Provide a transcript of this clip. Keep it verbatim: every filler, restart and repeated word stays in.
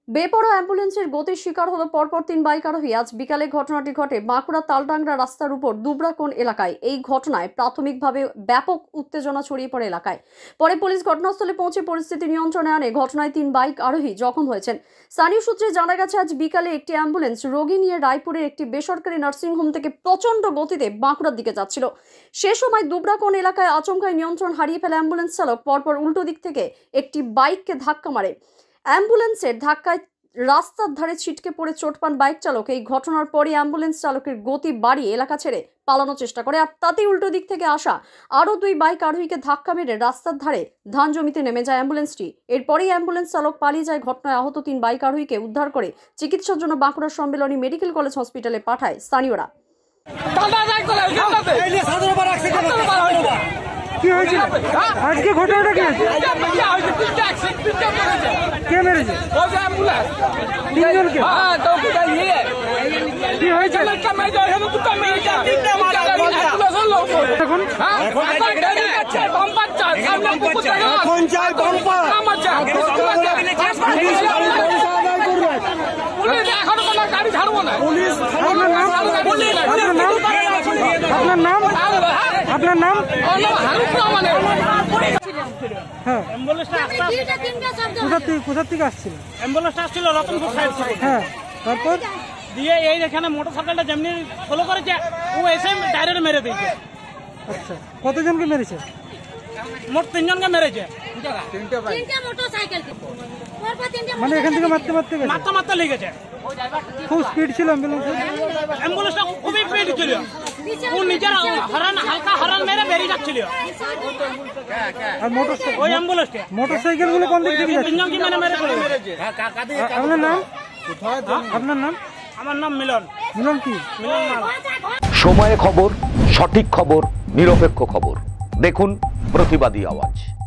বেপরোয়া অ্যাম্বুলেন্সের গতির শিকার হলো পরপর তিন বাইক আরোহী। আজ বিকালে ঘটনাটি ঘটে বাঁকুড়া তালডাংরা রাস্তার উপর দুবরাকোণ এলাকায়। এই ঘটনায় প্রাথমিকভাবে ব্যাপক উত্তেজনা ছড়িয়ে পড়ে এলাকায়। পরে পুলিশ ঘটনাস্থলে পৌঁছে পরিস্থিতি নিয়ন্ত্রণে আনে। ঘটনায় তিন বাইক আরোহী জখম হয়েছেন। স্থানীয় সূত্রে জানা গেছে, আজ বিকালে একটি অ্যাম্বুলেন্স রোগী নিয়ে রায়পুরের একটি বেসরকারি নার্সিংহোম থেকে প্রচন্ড গতিতে বাঁকুড়ার দিকে যাচ্ছিল। সে সময় দুবরাকোণ এলাকায় আচমকায় নিয়ন্ত্রণ হারিয়ে ফেলে অ্যাম্বুলেন্স চালক। পরপর উল্টো দিক থেকে একটি বাইককে ধাক্কা মারে। অ্যাম্বুলেন্সের ধাক্কায় রাস্তার ধারে ছিটকে পড়ে চোট পান বাইক চালক। এই ঘটনার পরে অ্যাম্বুলেন্স চালকের গতি বাড়িয়ে এলাকা ছেড়ে পালানোর চেষ্টা করে। আর তাতেই উল্টো দিক থেকে আসা আরও দুই বাইক আরোহীকে ধাক্কা মেরে রাস্তার ধারে ধান জমিতে নেমে যায় অ্যাম্বুলেন্সটি। এরপরেই অ্যাম্বুলেন্স চালক পালিয়ে যায়। ঘটনায় আহত তিন বাইক আরোহীকে উদ্ধার করে চিকিৎসার জন্য বাঁকুড়া সম্মেলনী মেডিকেল কলেজ হসপিটালে পাঠায় স্থানীয়রা। কি হয়েছিল আজকে? ঘটনাটা কি হয়েছে? কে মেরেছে? তিনজনকে? কি হয়েছে এখন? আপনার নাম? আপনার নাম? হ্যাঁ, কোথা থেকে আসছিল? অ্যাম্বুলেন্সটা আসছিল রতনপুর সাইড থেকে। হ্যাঁ, তারপর দিয়ে এই এখানে মোটর সাইকেলটা যেমনি ফলো করেছে, ও এসে ডাইরেক্ট মেরে দিয়েছে। আচ্ছা, কতজনকে মেরেছে? মোট তিনজনকে মেরেছে। মানে এখান থেকে মারতে মারতে গেছে? মারতে মারতে লেগেছে। খুব স্পিড ছিল অ্যাম্বুলেন্স? অ্যাম্বুলেন্সটা খুবই স্পিড ছিল। ও নিজের হরান হালকা হরান মেরে বেরিয়ে যাচ্ছিল। আর মোটর ওই অ্যাম্বুলেন্সটা মোটর সাইকেল গুলো কোন দিক থেকে যাচ্ছে? তিনজনকে মেরে মেরে পড়েছে। আপনার নাম? আপনার নাম? আমার নাম মিলন। মিলন কি? মিলন মাল। সময়ে খবর, সঠিক খবর, নিরপেক্ষ খবর। দেখুন প্রতিবাদী আওয়াজ।